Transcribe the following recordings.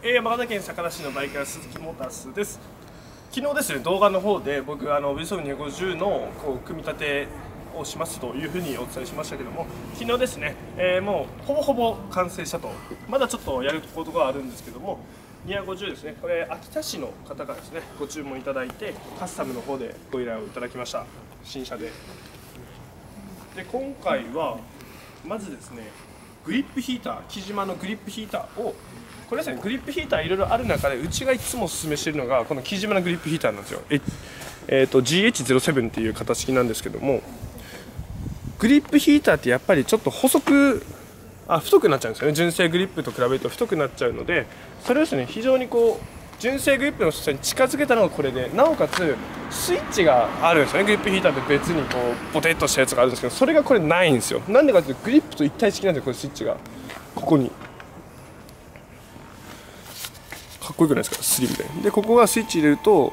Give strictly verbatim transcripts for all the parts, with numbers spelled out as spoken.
えー、山形県酒田市のバイク屋鈴木モータースです。昨日ですね、動画の方で僕あの ブイエスオーにひゃくごじゅうのこう組み立てをしますというふうにお伝えしましたけども、昨日ですね、えー、もうほぼほぼ完成したと。まだちょっとやることがあるんですけども、にひゃくごじゅうですね、これ秋田市の方からですねご注文いただいて、カスタムの方でご依頼をいただきました。新車で。で今回はまずですね、グリップヒーター、木島のグリップヒーターを、これですね、グリップヒーターいろいろある中でうちがいつもおすすめしているのがこの木島のグリップヒーターなんですよ。ええーと ジーエイチゼロセブン っていう型式なんですけども、グリップヒーターってやっぱりちょっと細くあ太くなっちゃうんですよね。純正グリップと比べると太くなっちゃうので、それをですね非常にこう純正グリップの太さに近づけたのがこれで、なおかつスイッチがあるんですよね。グリップヒーターって別にこうボテッとしたやつがあるんですけど、それがこれないんですよ。なんでかっていうとグリップと一体式なんですよ。これスイッチがここにかっこよくないですか、スリムで。でここがスイッチ入れると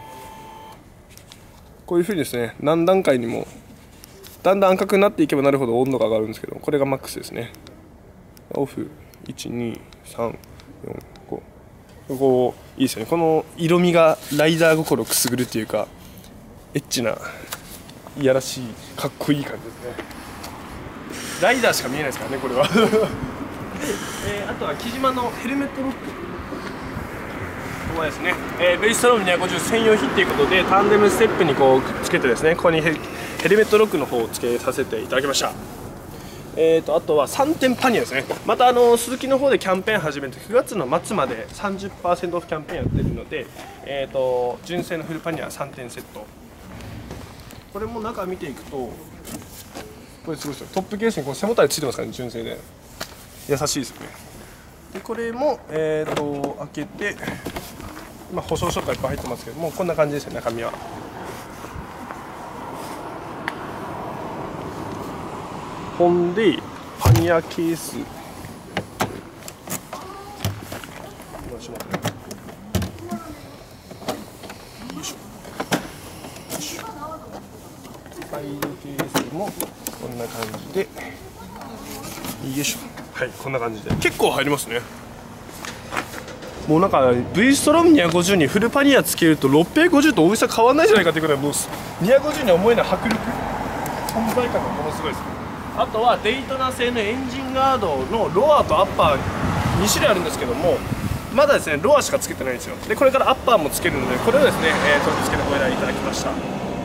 こういうふうにですね、何段階にもだんだん赤くなっていけばなるほど温度が上がるんですけど、これがマックスですね。オフいちにさんよんご、ここいいですよね。この色味がライダー心をくすぐるっていうか、エッチないやらしいかっこいい感じですね。ライダーしか見えないですからねこれはえー、あとは木島のヘルメットロック、ここはですね、えー、ベイストロームにひゃくごじゅう専用品ということで、タンデムステップにこうくっつけてですね、ここにヘヘルメットロックの方をつけさせていただきました。えーとあとはさんてんパニアですね。またあの鈴木の方でキャンペーン始めてくがつの末まで さんじゅっパーセント オフキャンペーンやってるので、えーと純正のフルパニアさんてんセット、これも中見ていくとこれすごいですよ。トップケースにこう背もたれついてますからね、純正で優しいですよね。でこれもえーと開けて、今保証書とかいっぱい入ってますけども、こんな感じですよ、中身は。ほんでパニアケース、ファイルケースもこんな感じで、よいしょ、はい、こんな感じで結構入りますね。もうなんか V ストロームにひゃくごじゅうにフルパニアつけるとろっぴゃくごじゅうと大きさ変わらないじゃないかっていうくらい、もうにひゃくごじゅうには思えない迫力、存在感がものすごいです。あとはデイトナ製のエンジンガードのロアとアッパーに種類あるんですけども、まだですねロアしかつけてないんですよ。でこれからアッパーもつけるので、これをですね、えー、取り付けてご依頼いただきました。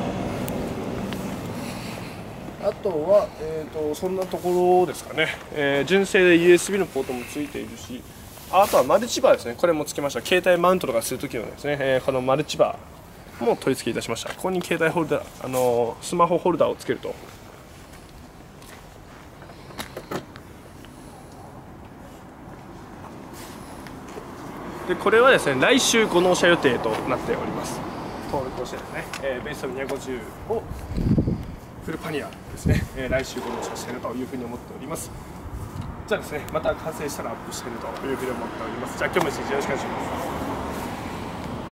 あとは、えー、とそんなところですかね。えー、純正で ユーエスビー のポートもついているし、あとはマルチバーですね。これもつけました。携帯マウントとかするときのですね、えー、このマルチバーも取り付けいたしました。ここに携帯ホルダー、あのー、スマホホルダーをつけると。でこれはですね、来週ご納車予定となっております。登録をしてですね、えー、ベーストにひゃくごじゅうをフルパニアですね、えー、来週ご納車しているというふうに思っております。じゃあですね、また完成したらアップしているというふうに思っております。じゃあ今日も一日よろしくお願いします。